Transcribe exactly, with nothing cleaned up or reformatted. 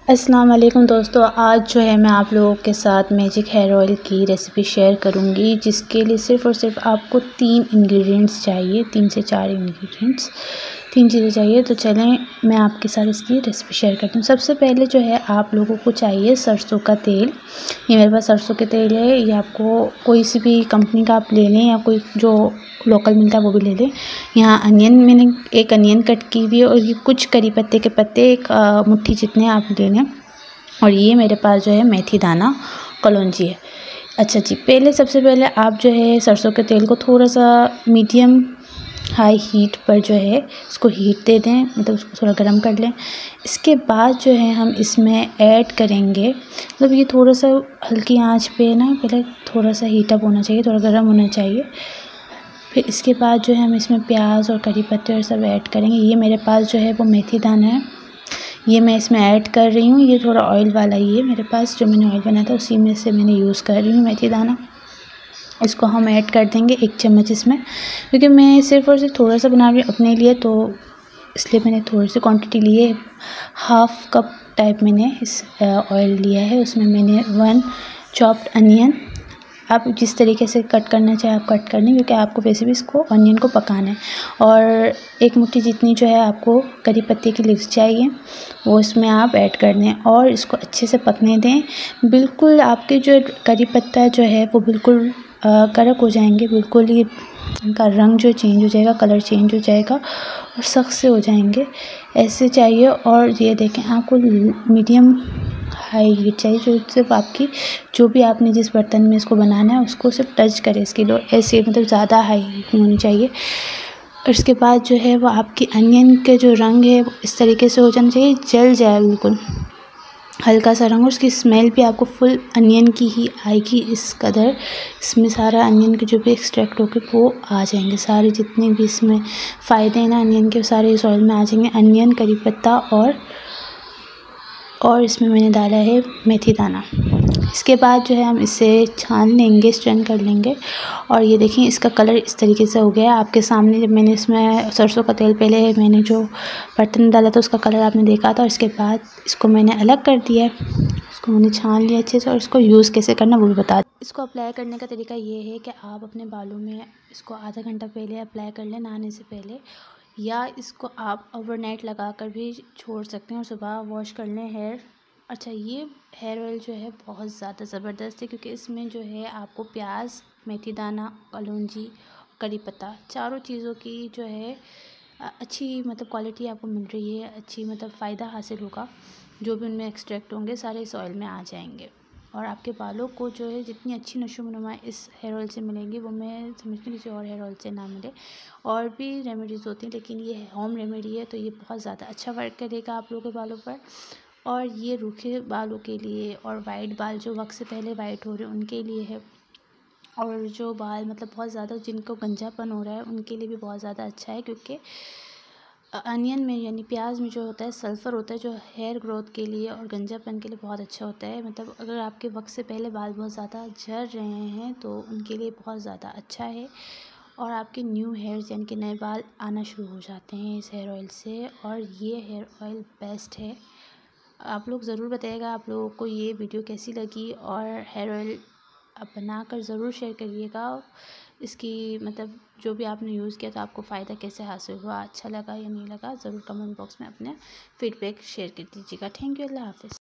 अस्सलाम वालेकुम दोस्तों, आज जो है मैं आप लोगों के साथ मैजिक हेयर ऑयल की रेसिपी शेयर करूंगी, जिसके लिए सिर्फ़ और सिर्फ आपको तीन इंग्रेडिएंट्स चाहिए, तीन से चार इंग्रेडिएंट्स तीन चीज़ें चाहिए। तो चलें मैं आपके साथ इसकी रेसिपी शेयर करती हूँ। सबसे पहले जो है आप लोगों को चाहिए सरसों का तेल। ये मेरे पास सरसों के तेल है, ये आपको कोई सी भी कंपनी का आप ले लें या कोई जो लोकल मिलता है वो भी ले लें। यहाँ अनियन मैंने एक अनियन कट की हुई है और ये कुछ करी पत्ते के पत्ते एक मुट्ठी जितने आप ले लें। और ये मेरे पास जो है मेथी दाना कलौंजी है। अच्छा जी, पहले सबसे पहले आप जो है सरसों के तेल को थोड़ा सा मीडियम हाई हीट पर जो है इसको हीट दे दें, मतलब उसको थोड़ा गर्म कर लें। इसके बाद जो है हम इसमें ऐड करेंगे, मतलब ये थोड़ा सा हल्की आंच पे ना पहले थोड़ा सा हीटअप होना चाहिए, थोड़ा गर्म होना चाहिए। फिर इसके बाद जो है हम इसमें प्याज और करी पत्ते और सब ऐड करेंगे। ये मेरे पास जो है वो मेथी दाना है, ये मैं इसमें ऐड कर रही हूँ। ये थोड़ा ऑयल वाला ही है मेरे पास, जो मैंने ऑयल बनाया था उसी में से मैंने यूज़ कर रही हूँ मेथी दाना। इसको हम ऐड कर देंगे एक चम्मच इसमें, क्योंकि मैं सिर्फ़ और सिर्फ थोड़ा सा बना रही हूँ अपने लिए, तो इसलिए मैंने थोड़ी सी क्वांटिटी ली है। हाफ़ कप टाइप मैंने इस ऑयल लिया है। उसमें मैंने वन चॉप्ड अनियन, आप जिस तरीके से कट करना चाहें आप कट कर लें, क्योंकि आपको वैसे भी इसको अनियन को पकाना है। और एक मुट्ठी जितनी जो है आपको करी पत्ते की लीव्स चाहिए, वो इसमें आप ऐड कर दें और इसको अच्छे से पकने दें। बिल्कुल आपके जो करी पत्ता जो है वो बिल्कुल कड़क हो जाएंगे, बिल्कुल ही इनका रंग जो चेंज हो जाएगा, कलर चेंज हो जाएगा और सख्त से हो जाएंगे, ऐसे चाहिए। और ये देखें आपको मीडियम हाई हीट चाहिए, जो सिर्फ आपकी जो भी आपने जिस बर्तन में इसको बनाना है उसको सिर्फ टच करे इसकी लो, ऐसे मतलब ज़्यादा हाई हीट नहीं होनी चाहिए। और इसके बाद जो है वो आपकी अनियन के जो रंग है वो इस तरीके से हो जाना चाहिए, जल जाए बिल्कुल हल्का सा रंग, और उसकी स्मेल भी आपको फुल अनियन की ही आएगी। इस कदर इसमें सारा अनियन के जो भी एक्सट्रैक्ट होकर वो आ जाएंगे, सारे जितने भी इसमें फ़ायदे हैं ना अनियन के, सारे इस ऑयल में आ जाएंगे। अनियन, करी पत्ता और और इसमें मैंने डाला है मेथी दाना। इसके बाद जो है हम इसे छान लेंगे, स्ट्रेन कर लेंगे। और ये देखिए इसका कलर इस तरीके से हो गया है आपके सामने। जब मैंने इसमें सरसों का तेल पहले मैंने जो बर्तन में डाला था उसका कलर आपने देखा था। और इसके बाद इसको मैंने अलग कर दिया है, इसको मैंने छान लिया अच्छे से। और इसको यूज़ कैसे करना वो भी बता दें। इसको अप्लाई करने का तरीका ये है कि आप अपने बालों में इसको आधा घंटा पहले अप्लाई कर लें नहाने से पहले, या इसको आप ओवरनाइट लगा कर भी छोड़ सकते हैं और सुबह वॉश कर लें हेयर। अच्छा, ये हेयर ऑयल जो है बहुत ज़्यादा ज़बरदस्त है, क्योंकि इसमें जो है आपको प्याज, मेथी दाना, कलौंजी, करी पत्ता, चारों चीज़ों की जो है अच्छी मतलब क्वालिटी आपको मिल रही है, अच्छी मतलब फ़ायदा हासिल होगा। जो भी उनमें एक्सट्रैक्ट होंगे सारे इस ऑयल में आ जाएंगे, और आपके बालों को जो है जितनी अच्छी नशोनुमा इस हेयर ऑयल से मिलेंगी वो मैं समझती हूँ किसी और हेयर ऑयल से ना मिले। और भी रेमेडीज़ होती हैं, लेकिन ये होम रेमेडी है तो ये बहुत ज़्यादा अच्छा वर्क करेगा आप लोगों के बालों पर। और ये रूखे बालों के लिए और वाइट बाल जो वक्त से पहले वाइट हो रहे हैं उनके लिए है, और जो बाल मतलब बहुत ज़्यादा जिनको गंजापन हो रहा है उनके लिए भी बहुत ज़्यादा अच्छा है, क्योंकि अनियन में यानी प्याज में जो होता है सल्फ़र होता है, जो हेयर ग्रोथ के लिए और गंजापन के लिए बहुत अच्छा होता है। मतलब अगर आपके वक्त से पहले बाल बहुत ज़्यादा झड़ रहे हैं तो उनके लिए बहुत ज़्यादा अच्छा है। और आपके न्यू हेयर्स यानी कि नए बाल आना शुरू हो जाते हैं इस हेयर ऑयल से, और ये हेयर ऑयल बेस्ट है। आप लोग ज़रूर बताइएगा आप लोगों को ये वीडियो कैसी लगी, और हेयर ऑयल आप बनाकर ज़रूर शेयर करिएगा। इसकी मतलब जो भी आपने यूज़ किया तो आपको फ़ायदा कैसे हासिल हुआ, अच्छा लगा या नहीं लगा, ज़रूर कमेंट बॉक्स में अपने फीडबैक शेयर कर दीजिएगा। थैंक यू, अल्लाह हाफ़िज़।